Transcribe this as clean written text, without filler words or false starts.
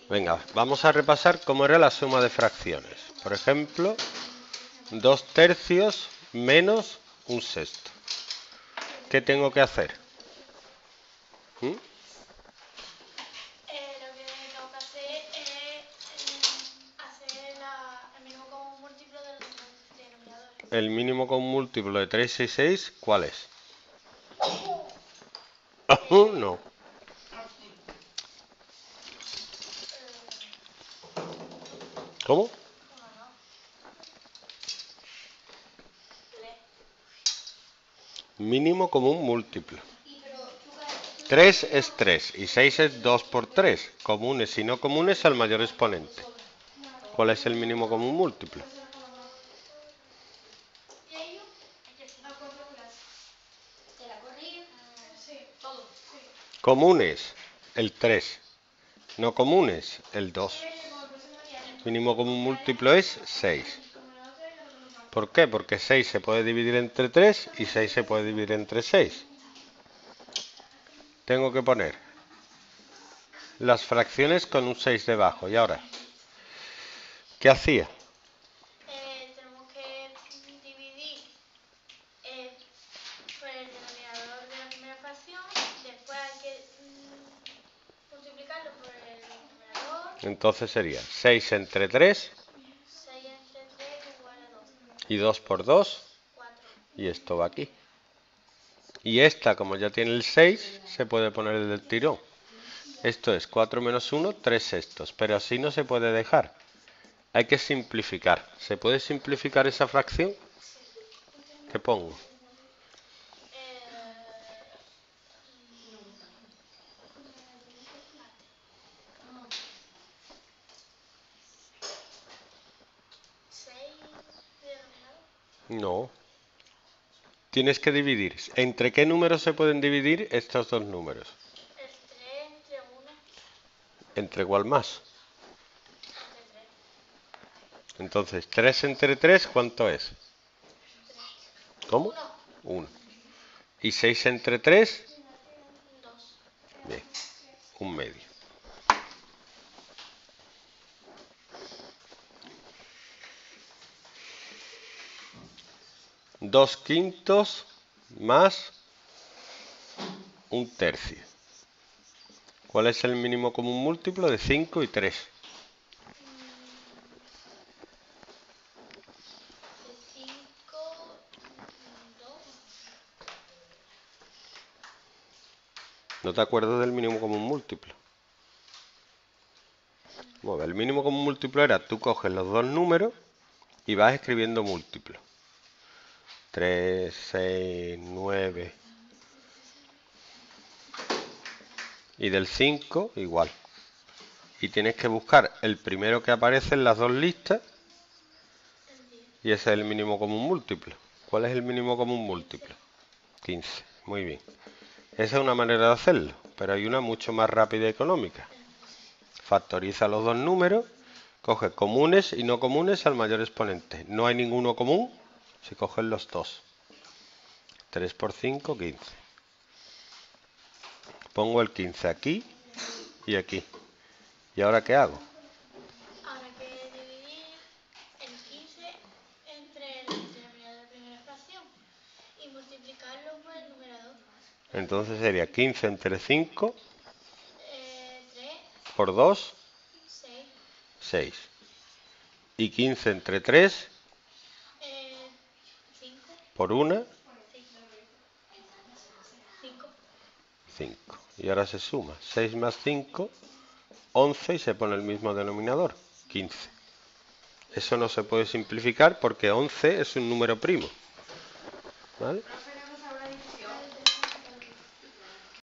Venga, vamos a repasar cómo era la suma de fracciones. Por ejemplo, 2/3 menos 1/6. ¿Qué tengo que hacer? Lo que tengo que hacer es hacer el mínimo común múltiplo de los denominadores. El mínimo común múltiplo de 3 y 6, ¿cuál es? No. ¿Cómo? Mínimo común múltiplo. 3 es 3 y 6 es 2 por 3. Comunes y no comunes al mayor exponente. ¿Cuál es el mínimo común múltiplo? Comunes, el 3. No comunes, el 2. Mínimo común múltiplo es 6. ¿Por qué? Porque 6 se puede dividir entre 3 y 6 se puede dividir entre 6. Tengo que poner las fracciones con un 6 debajo. Y ahora, ¿qué hacía? Tenemos que dividir por el denominador de la primera fracción, después hay que multiplicarlo por el numerador. Entonces sería 6 entre 3. 6 entre 3 igual a 2. Y 2 por 2. 4. Y esto va aquí. Y esta, como ya tiene el 6, se puede poner del tirón. Esto es 4 menos 1, 3/6. Pero así no se puede dejar. Hay que simplificar. ¿Se puede simplificar esa fracción? ¿Qué pongo? 6 denominador. No. Tienes que dividir. ¿Entre qué números se pueden dividir estos dos números? El 3 entre 1. ¿Entre cuál más? Entre 3. Entonces, 3 entre 3, ¿cuánto es? 3. ¿Cómo? 1. ¿Y 6 entre 3? 2. Bien, 1/2. Dos quintos más 1/3. ¿Cuál es el mínimo común múltiplo de 5 y 3? De 5, 2. ¿No te acuerdas del mínimo común múltiplo? Bueno, el mínimo común múltiplo era, tú coges los dos números y vas escribiendo múltiplos. 3, 6, 9. Y del 5 igual. Y tienes que buscar el primero que aparece en las dos listas. Y ese es el mínimo común múltiplo. ¿Cuál es el mínimo común múltiplo? 15. Muy bien. Esa es una manera de hacerlo, pero hay una mucho más rápida y económica. Factoriza los dos números, coge comunes y no comunes al mayor exponente. No hay ninguno común si coges los dos. 3 por 5, 15. Pongo el 15 aquí y aquí. ¿Y ahora qué hago? Ahora hay que dividir el 15 entre el denominador de la primera fracción y multiplicarlo por el numerador. Entonces sería 15 entre 5 3, por 2, 6, 6. Y 15 entre 3 5, por 1, 5. 5. Y ahora se suma. 6 más 5, 11 y se pone el mismo denominador, 15. Eso no se puede simplificar porque 11 es un número primo. ¿Vale?